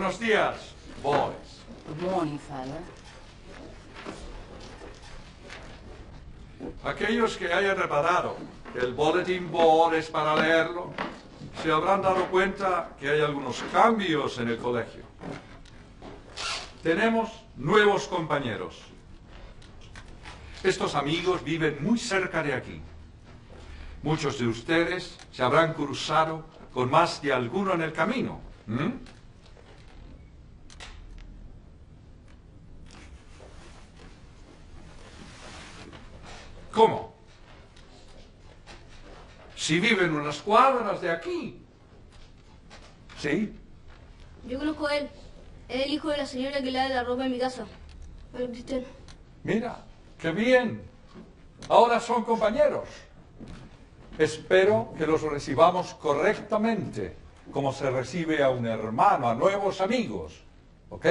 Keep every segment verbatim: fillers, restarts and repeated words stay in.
Buenos días, boys. Good morning, father. Aquellos que hayan reparado que el bulletin board es para leerlo, se habrán dado cuenta que hay algunos cambios en el colegio. Tenemos nuevos compañeros. Estos amigos viven muy cerca de aquí. Muchos de ustedes se habrán cruzado con más de alguno en el camino. ¿Mm? ¿Cómo? Si viven unas cuadras de aquí. ¿Sí? Yo conozco a él. Es el hijo de la señora que lava la ropa en mi casa. Hola, Cristian. Mira, qué bien. Ahora son compañeros. Espero que los recibamos correctamente, como se recibe a un hermano, a nuevos amigos. ¿Ok?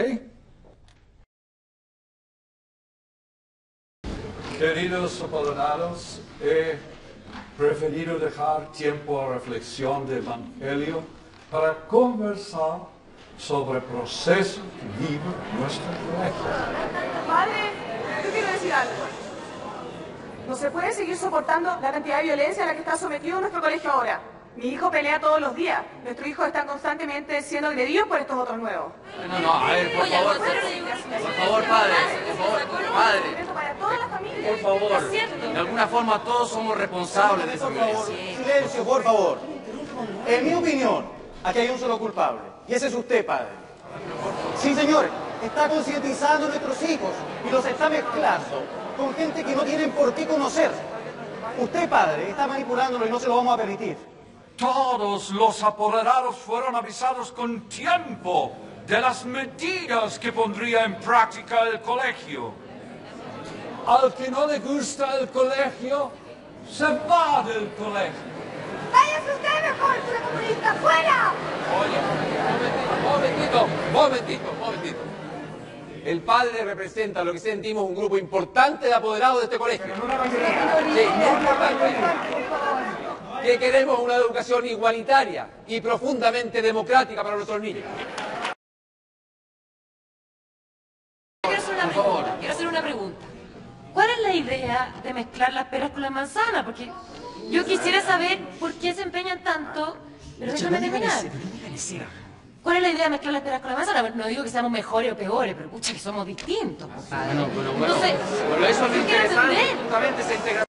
Queridos apolonados, he preferido dejar tiempo a reflexión del Evangelio para conversar sobre el proceso que vive nuestro colegio. Padre, yo quiero decir algo. No se puede seguir soportando la cantidad de violencia a la que está sometido nuestro colegio ahora. Mi hijo pelea todos los días. Nuestros hijos están constantemente siendo agredidos por estos otros nuevos. No, no, a ver, por favor. Por favor, padre. Por favor, padre. Para todas las familias. Por favor. De alguna forma todos somos responsables de esa violencia. Silencio, por favor. En mi opinión, aquí hay un solo culpable. Y ese es usted, padre. Sí, señores. Está concientizando a nuestros hijos y los está mezclando con gente que no tienen por qué conocer. Usted, padre, está manipulándolo y no se lo vamos a permitir. Todos los apoderados fueron avisados con tiempo de las medidas que pondría en práctica el colegio. Al que no le gusta el colegio, se va del colegio. ¡Váyase usted mejor, pura comunista! ¡Fuera! Oye, momentito, momentito, momentito. El padre representa lo que sentimos un grupo importante de apoderados de este colegio. Sí, muy importante. Que queremos una educación igualitaria y profundamente democrática para nuestros niños. Quiero hacer una pregunta. Quiero hacer una pregunta. ¿Cuál es la idea de mezclar las peras con las manzanas? Porque yo quisiera saber por qué se empeñan tanto. Pero déjame terminar. ¿Cuál es la idea de mezclar las peras con las manzanas? No digo que seamos mejores o peores, pero pucha que somos distintos, compadre. Bueno, pero bueno, Entonces, bueno, eso es lo yo quiero interesante, entender. justamente esa integración.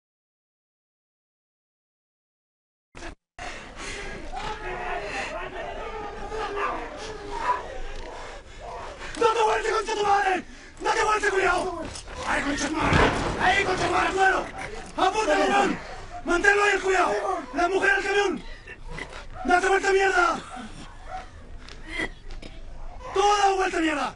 ¡No te vuelves, concha tu madre! ¡No te vuelves, cuidado! ¡Ahí, concha tu madre! ¡Ahí, concha tu madre, suelo! ¡Apunta el camión! ¡Manténlo ahí, el cuidado! ¡La mujer al camión! ¡Date vuelta, mierda! ¡Toda vuelta, mierda!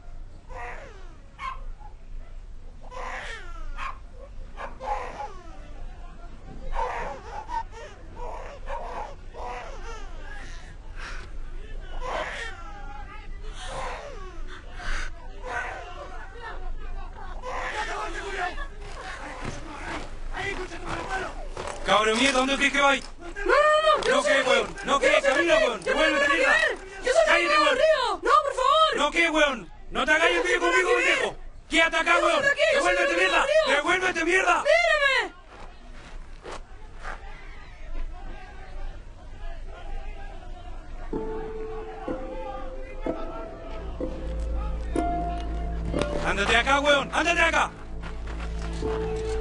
Cabrón mierda, ¿dónde crees que vais? No, no, no. No, ¿qué, weón? No, ¿qué? Camina, weón. Devuélvete, mierda. Yo soy Cállate, Camila weón. Río. No, por favor. No, ¿qué, weón? No te hagas el vídeo conmigo, pendejo. Quédate acá, weón. Devuélvete, mierda. Devuélvete, mierda. Mírame. Ándate acá, weón. Ándate acá.